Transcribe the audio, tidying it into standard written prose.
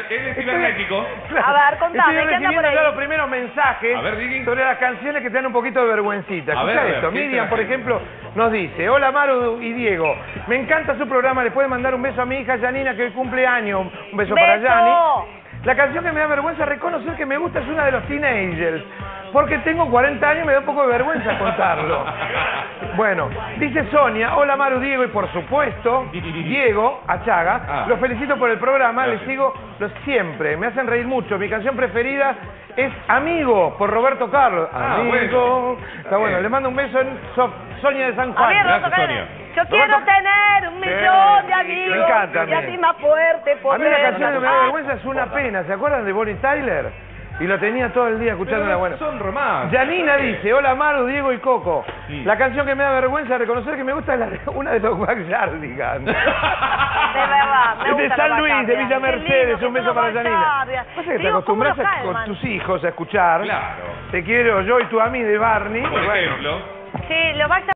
Él es cibernético. A ver, contame, ¿qué anda por recibiendo ahí? ya los primeros mensajes A ver, Diggy. sobre las canciones que te dan un poquito de vergüencita. A ver, Escucha esto. ¿qué Miriam, te por la ejemplo, nos dice: hola Maru y Diego, me encanta su programa, le puede mandar un beso a mi hija Janina que hoy cumple años. Un beso para Yani. La canción que me da vergüenza reconocer que me gusta es una de los Teenagers, porque tengo 40 años y me da un poco de vergüenza contarlo. Bueno, dice Sonia: hola Maru, Diego y por supuesto Diego Achaga, los felicito por el programa, les sigo siempre, me hacen reír mucho. Mi canción preferida es Amigo, por Roberto Carlos. Amigo. Bueno. Está bueno, le mando un beso en Sonia de San Juan. Gracias, Sonia. Yo quiero tener un millón de amigos. Me encanta. Y así más fuerte A poder. mí la canción que me da vergüenza es Una Pena. ¿Se acuerdan de Bonnie Tyler? Y lo tenía todo el día escuchando la buena. Son románticos. Janina dice: hola Maru, Diego y Coco. Sí. La canción que me da vergüenza reconocer que me gusta es una de los Backyardigans. De verdad, me Es de gusta San la Luis, de Backyardigans. Villa Qué Mercedes, lindo, un beso que para son los Janina. Backyardigans. Pasa que te Digo, acostumbras ¿cómo lo calman? con tus hijos a escuchar. Claro. Te quiero yo y tú a mí de Barney. Por Bueno. ejemplo. Sí, los Backyardigans